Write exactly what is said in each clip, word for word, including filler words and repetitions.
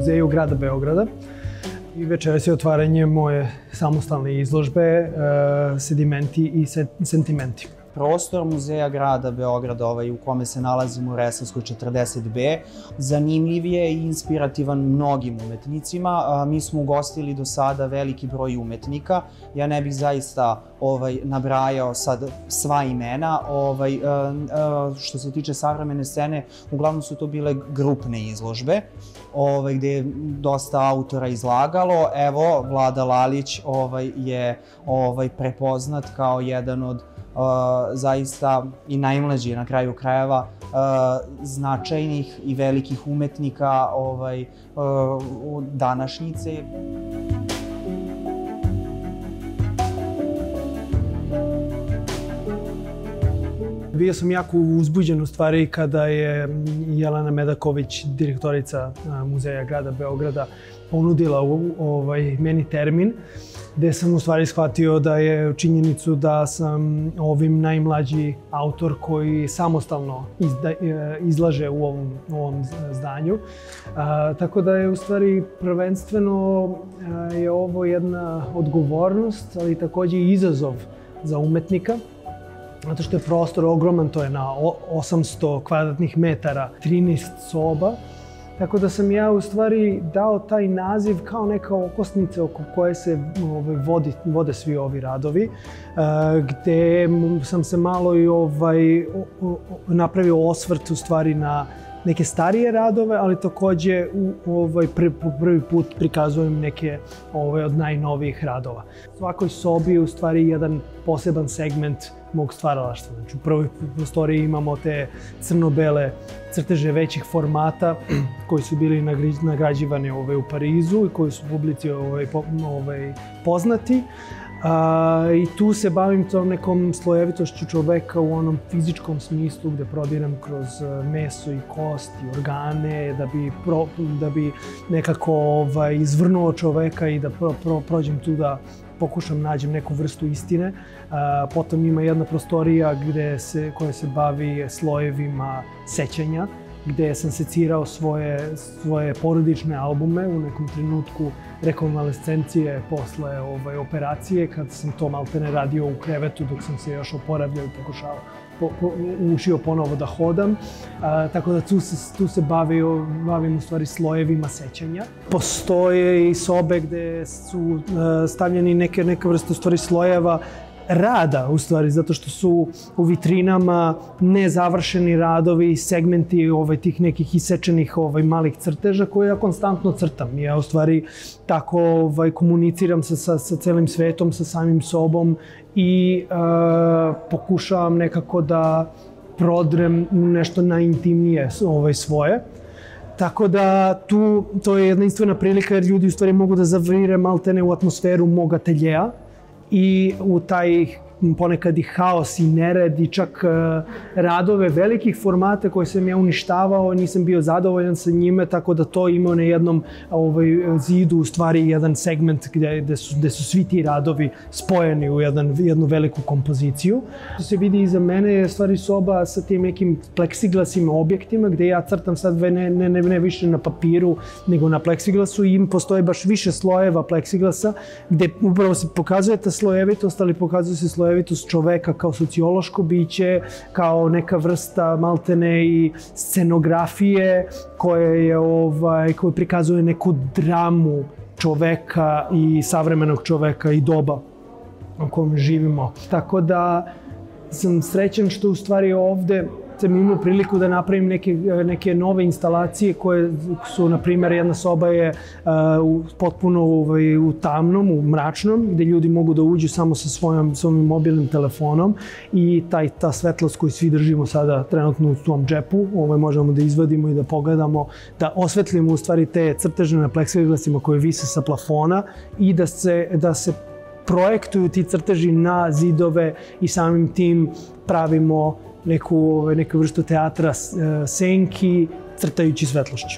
muzeju grada Beograda. I večeras je otvaranje moje samostalne izložbe Sedimenti i sentimenti. Prostor Muzeja grada Beograda u kome se nalazimo u Resavskoj četrdeset B zanimljiv je i inspirativan mnogim umetnicima. Mi smo ugostili do sada veliki broj umetnika. Ja ne bih zaista nabrajao sad sva imena. Što se tiče savremene scene, uglavnom su to bile grupne izložbe gde je dosta autora izlagalo. Evo, Vlada Lalić je prepoznat kao jedan od zaista i najmlađi na kraju krajeva značajnih i velikih umetnika današnjice. Bio sam jako uzbuđen u stvari kada je Jelena Medaković, direktorica Muzeja grada Beograda, ponudila meni termin gde sam u stvari shvatio da je činjenicu da sam ovim najmlađi autor koji samostalno izlaže u ovom zdanju. Tako da je u stvari prvenstveno je ovo jedna odgovornost, ali takođe i izazov za umetnika. Zato što je prostor ogroman, to je na osamsto kvadratnih metara, trinaest soba. Tako da sam ja u stvari dao taj naziv kao neka okosnica oko koje se vode svi ovi radovi, gde sam se malo i napravio osvrt u stvari na neke starije radove, ali takođe po prvi put prikazujem neke od najnovijih radova. U svakoj sobi je u stvari jedan poseban segment mog stvaralaštva. Znači, u prvoj prostoriji imamo te crno-bele crteže većih formata koji su bili nagrađivani u Parizu i koji su publici poznati. I tu se bavim tom nekom slojevitošću čoveka u onom fizičkom smislu gde prodiram kroz meso i kost i organe da bi nekako izvrnuo čoveka i da prođem tu da pokušam nađem neku vrstu istine. Potom ima jedna prostorija koja se bavi slojevima sećanja, gde sam secirao svoje porodične albume u nekom trenutku rekonvalescencije posle operacije, kad sam to maltene radio u krevetu dok sam se još oporavljao i pokušao učio ponovo da hodam. Tako da tu se bavim u stvari slojevima sećanja. Postoje i sobe gde su stavljeni neka vrsta u stvari slojeva rada, u stvari, zato što su u vitrinama nezavršeni radovi, segmenti tih nekih isečenih malih crteža koje ja konstantno crtam. Ja u stvari tako komuniciram sa celim svetom, sa samim sobom i pokušavam nekako da prodrem nešto najintimnije svoje. Tako da to je jedinstvena prilika jer ljudi u stvari mogu da zavire maltene u atmosferu mog ateljeja i u taj ponekad i haos i nered i čak radove velikih formata koje sam ja uništavao, nisam bio zadovoljan sa njime, tako da to imao na jednom zidu u stvari jedan segment gde su svi ti radovi spojeni u jednu veliku kompoziciju. Što se vidi iza mene je stvari soba sa tim nekim pleksiglasima objektima gde ja crtam sad ne više na papiru nego na pleksiglasu i postoje baš više slojeva pleksiglasa gde upravo se pokazuje ta slojevitost, ali pokazuje se slojevitost čoveka kao sociološko biće, kao neka vrsta maltene i scenografije koja prikazuje neku dramu čoveka i savremenog čoveka i doba u kojem živimo. Tako da sam srećan što u stvari ovde sam imao priliku da napravim neke nove instalacije koje su, na primjer, jedna soba je potpuno u tamnom, u mračnom, gde ljudi mogu da uđu samo sa svojim mobilnim telefonom i ta svetlost koju svi držimo sada trenutno u svom džepu, možemo da izvadimo i da pogledamo, da osvetlimo u stvari te crteže na pleksiglasima koje vise sa plafona i da se projektuju ti crteži na zidove i samim tim pravimo neku vrstu teatra senki, crtajući svetlošću.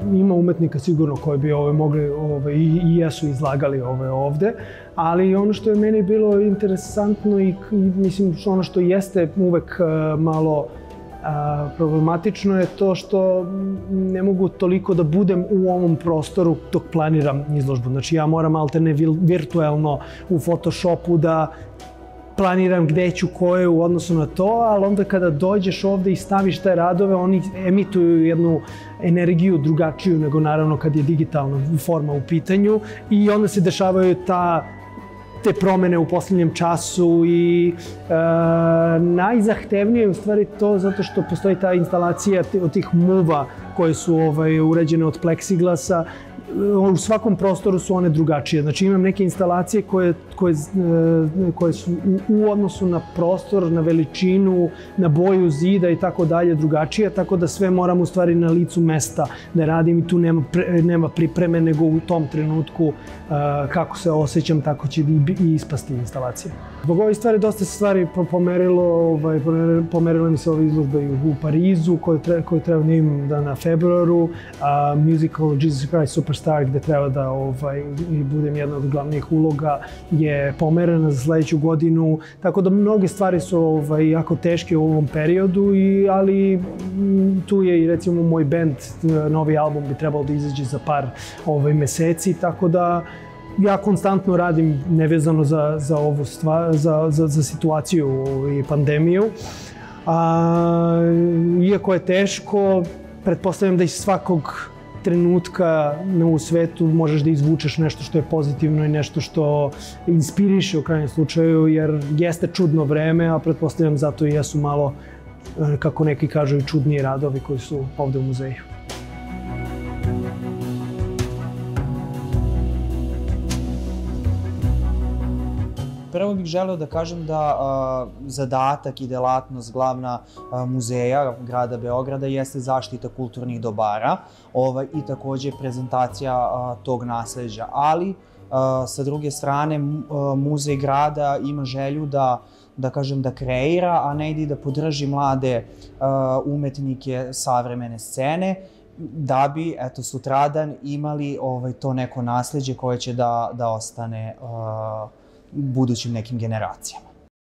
ima umetnika sigurno koji bi ove mogli ove, i, i jesu izlagali ove ovde, ali ono što je meni bilo interesantno i, i mislim ono što jeste uvek uh, malo A, problematično je to što ne mogu toliko da budem u ovom prostoru dok planiram izložbu. Znači ja moram alterne virtuelno u Photoshopu da planiram gde ću, koje u odnosu na to, ali onda kada dođeš ovde i staviš te radove, oni emituju jednu energiju drugačiju nego naravno kad je digitalna forma u pitanju i onda se dešavaju ta te promene u poslednjem času i e, najzahtevnije je u stvari to zato što postoji ta instalacija od tih muva koje su ovaj, uređene od pleksiglasa. U svakom prostoru su one drugačije. Znači imam neke instalacije koje, koje, koje su u, u odnosu na prostor, na veličinu, na boju zida i tako dalje drugačije, tako da sve moram u stvari na licu mesta da radim i tu nema, pre, nema pripreme, nego u tom trenutku uh, kako se osjećam, tako će i, i ispasti instalacija. Zbog ovih stvari dosta se stvari pomerilo, ovaj, pomerilo mi se ove izložbe u Parizu koje, tre, koje treba da imam da na februaru, uh, musical Jesus Christ Superstar gde treba da ovaj, budem jedna od glavnih uloga je pomerena za sledeću godinu, tako da mnoge stvari su ovaj, jako teške u ovom periodu, i, ali m, tu je i recimo moj band, novi album bi trebalo da izađe za par ovaj, meseci, tako da ja konstantno radim nevezano za, za ovu stvar, za, za, za situaciju i pandemiju. A, iako je teško, pretpostavljam da iz svakog trenutka u svetu možeš da izvučeš nešto što je pozitivno i nešto što inspiriše u krajnjem slučaju, jer jeste čudno vreme, a pretpostavljam zato i jesu malo, kako neki kažu, čudniji radovi koji su ovde u muzeju. Prvo bih želeo da kažem da a, zadatak i delatnost glavna a, muzeja grada Beograda jeste zaštita kulturnih dobara ovaj, i takođe prezentacija a, tog nasleđa. Ali, a, sa druge strane, a, muzej grada ima želju da da kažem da kreira, a ne i da podrži mlade a, umetnike savremene scene, da bi, eto, sutradan imali ovaj, to neko nasleđe koje će da, da ostane a, budućim nekim generacijama.